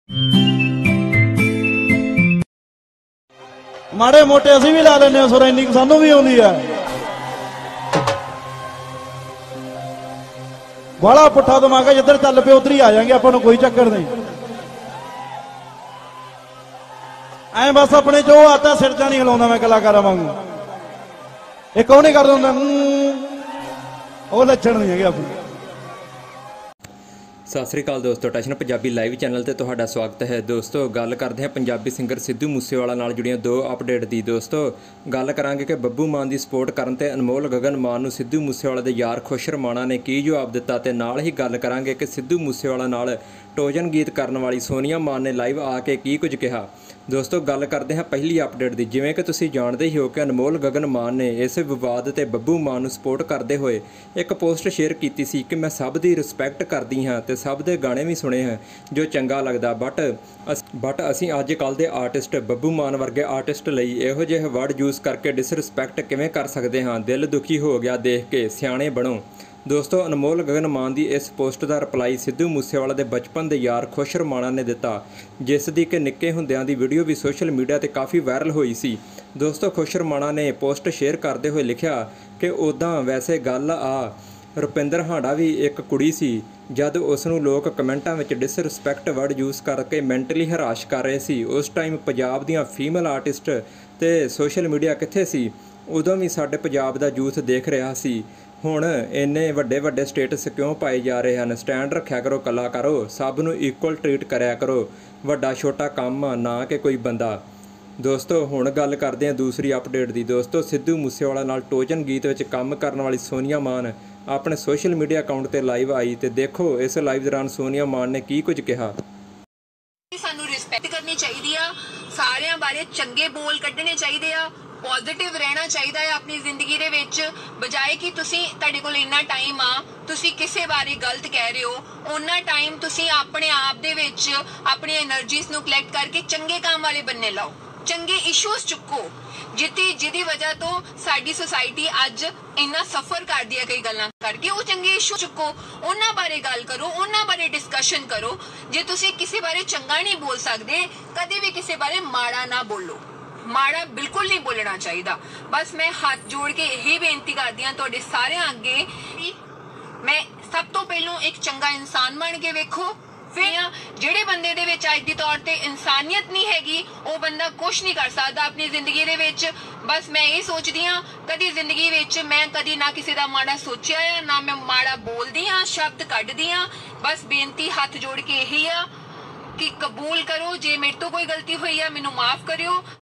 माड़े मोटे असीं भी ला लेने सुर, इन्नी सानू भी आउंदी है। बड़ा पुट्ठा दिमाग है, जिधर चल पे उधर ही आ जाएंगे, आपां नूं कोई चक्कर नहीं। ऐ बस अपने जो आता सिर चा नहीं हिलाउंदा मैं कलाकारां वांगू। एक कौन नहीं कर दिंदा, वो लक्षण नहीं है अपने। सत श्री अकाल दोस्तों, टशन पंजाबी लाइव चैनल ते तुहाडा स्वागत है। दोस्तों गल करते हैं पंजाबी सिंगर सिद्धू मूसेवाला नाल जुड़ियां दो अपडेट दी। दोस्तों गल करांगे कि बब्बू मान की सपोर्ट करन ते अनमोल गगन मान नूं सिद्धू मूसेवाले दे यार खुशर माना ने की जवाब दिता, ते नाल ही गल करांगे कि सिद्धू मूसेवाला नाल टोजन गीत करन वाली सोनिया मान ने लाइव आके की कुछ कहा। दोस्तों गल करते हैं पहली अपडेट दी। जिवें कि तुसीं जाणदे ही हो कि अनमोल गगन मान ने इस विवाद ते बब्बू मान नूं सपोर्ट करते हुए एक पोस्ट शेयर की सी कि मैं सब दी रिस्पैक्ट करदी हाँ ते सब दे गाने भी सुने हैं जो चंगा लगदा, बट असीं अज कल दे आर्टिस्ट बब्बू मान वर्गे आर्टिस्ट लई इहो जिहे वर्ड यूज़ करके डिसरिस्पैक्ट किवें कर सकते हाँ। दिल दुखी हो गया देख के, सियाणे बनो। दोस्तों अनमोल गगन मान की इस पोस्ट का रिप्लाई सिद्धू मूसेवाला के बचपन के यार खुशर माना ने दिता, जिस दी कि निक्के हुंदियां दी वीडियो भी सोशल मीडिया ते काफ़ी वायरल हुई सी। दोस्तों खुशर माना ने पोस्ट शेयर करते हुए लिखा कि उदां वैसे गल आ रुपिंदर हांडा भी एक कुड़ी सी, जद उसनूं लोग कमेंटां विच डिसरिस्पैक्ट वर्ड यूज़ करके मैंटली हराश कर रहे सी, उस टाइम पंजाब दीआं फीमेल आर्टिस्ट ते सोशल मीडिया कित्थे सी? उदों भी साडे पंजाब दा यूथ देख रहा सी। हुण इन्ने वड्डे वड्डे स्टेटस क्यों पाए जा रहे हैं? स्टैंड रखा करो कलाकारो, सब नूं इक्वल ट्रीट करया करो, वड्डा छोटा काम ना कि कोई बंदा। दोस्तों हुण गल करते हैं दूसरी अपडेट दी। दोस्तों सिद्धू मूसेवाला नाल टोजन गीत विच काम करन वाली सोनिया मान अपने सोशल मीडिया अकाउंट ते लाइव आई, ते देखो इस लाइव दौरान सोनिया मान ने की कुछ कहा। सानू रिस्पैक्ट करनी चाहिए आ, सारिਆਂ बारे चंगे बोल कढ़ने चाहिए आ, पॉजिटिव रहना चाहिए है अपनी जिंदगी दे विच, बजाए कि तुसी तुहाडे कोल इन्ना टाइम आ तुसी किसे बारे गलत कह रहे हो। उन्ना टाइम तुसी अपने आप दे विच अपनी एनर्जीज नू कलैक्ट करके चंगे काम वाले बनने लाओ, चंगे इशूज चुको जिदी वजह तो साडी सोसाइटी अज इन्ना सफर कर दी है कई गल्लां करके। वो चंगे इशू चुको, उन्हां बारे गल करो, उन्हां बारे डिस्कशन करो। जे तुसी किसी बारे चंगा नहीं बोल सकदे, कदे भी किसी बारे माड़ा ना बोलो, माड़ा बिल्कुल नहीं बोलना चाहिए। बस मैं हाथ जोड़ के यही बेनती करदी हां तुहाडे सारे अगे, मैं सब तो पहलों एक चंगा इंसान बन के वेखो। फिर जेड़े बंदे दे विच अज दी तौर ते इंसानियत नहीं हैगी, वो बंदा कुछ नहीं कर सकदा अपनी जिंदगी दे विच। बस मैं ये सोचदी हां कदी जिंदगी विच मैं कदी ना किसी दा माड़ा सोचिया है, ना मैं माड़ा बोलदी हां, शब्द कढदी हां। बस बेनती हाथ जोड़ के यही आ कि कबूल करो, जे मेरे तो कोई गलती हुई है मैनू माफ करियो।